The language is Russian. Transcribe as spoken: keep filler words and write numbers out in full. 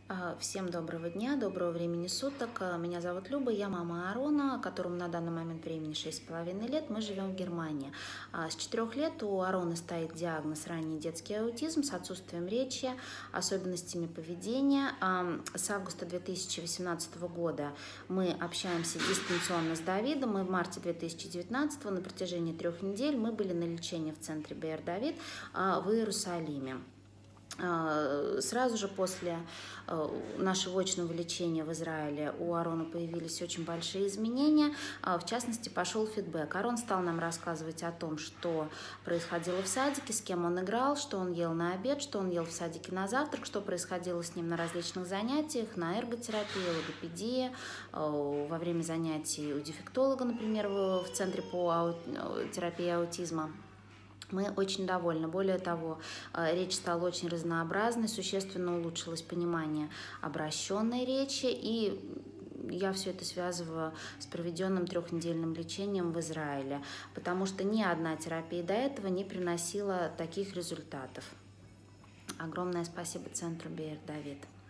А, Всем доброго дня, доброго времени суток. А, Меня зовут Люба, я мама Арона, которому на данный момент времени шесть с половиной лет. Мы живем в Германии. А, С четырёх лет у Ароны стоит диагноз ранний детский аутизм с отсутствием речи, особенностями поведения. А, С августа две тысячи восемнадцатого года мы общаемся дистанционно с Давидом. И в марте две тысячи девятнадцатого на протяжении трех недель мы были на лечении в центре Беэр Давид а, в Иерусалиме. Сразу же после нашего очного лечения в Израиле у Арона появились очень большие изменения. В частности, пошел фидбэк. Арон стал нам рассказывать о том, что происходило в садике, с кем он играл, что он ел на обед, что он ел в садике на завтрак, что происходило с ним на различных занятиях, на эрготерапии, логопедии, во время занятий у дефектолога, например, в Центре по терапии аутизма. Мы очень довольны. Более того, речь стала очень разнообразной, существенно улучшилось понимание обращенной речи, и я все это связываю с проведенным трехнедельным лечением в Израиле, потому что ни одна терапия до этого не приносила таких результатов. Огромное спасибо центру Беэр Давид.